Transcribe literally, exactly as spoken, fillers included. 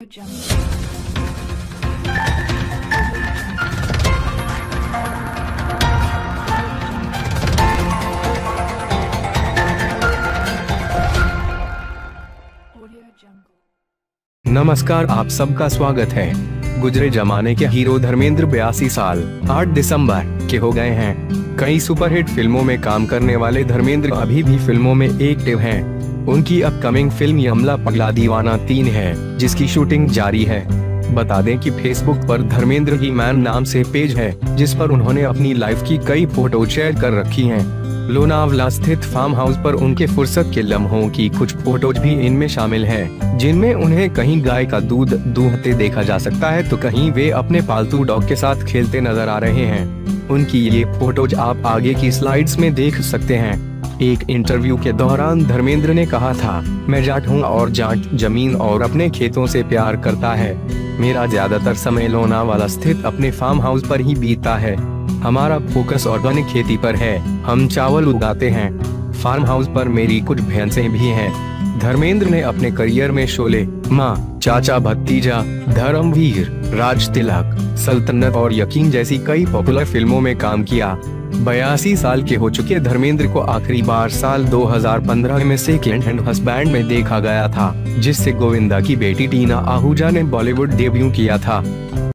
नमस्कार, आप सबका स्वागत है। गुजरे जमाने के हीरो धर्मेंद्र बयासी साल आठ दिसंबर के हो गए हैं। कई सुपरहिट फिल्मों में काम करने वाले धर्मेंद्र अभी भी फिल्मों में एक्टिव हैं। उनकी अपकमिंग फिल्म यमला पगला दीवाना तीन है, जिसकी शूटिंग जारी है। बता दें कि फेसबुक पर धर्मेंद्र ही मैन नाम से पेज है, जिस पर उन्होंने अपनी लाइफ की कई फोटो शेयर कर रखी हैं। लोनावला स्थित फार्म हाउस पर उनके फुर्सत के लम्हों की कुछ फोटोज भी इनमें शामिल हैं, जिनमें उन्हें कहीं गाय का दूध दूहते देखा जा सकता है तो कहीं वे अपने पालतू डॉग के साथ खेलते नजर आ रहे हैं। उनकी ये फोटोज आप आगे की स्लाइड्स में देख सकते हैं। एक इंटरव्यू के दौरान धर्मेंद्र ने कहा था, मैं जाट हूँ और जाट जमीन और अपने खेतों से प्यार करता है। मेरा ज्यादातर समय लोनावाला स्थित अपने फार्म हाउस पर ही बीतता है। हमारा फोकस ऑर्गेनिक खेती पर है। हम चावल उगाते हैं। फार्म हाउस पर मेरी कुछ भैंसें भी हैं। धर्मेंद्र ने अपने करियर में शोले, माँ, चाचा भतीजा, धर्मवीर, राज तिलक, सल्तनत और यकीन जैसी कई पॉपुलर फिल्मों में काम किया। बयासी साल के हो चुके धर्मेंद्र को आखिरी बार साल दो हज़ार पंद्रह में सेकंड हैंड हस्बैंड में देखा गया था, जिससे गोविंदा की बेटी टीना आहूजा ने बॉलीवुड डेब्यू किया था।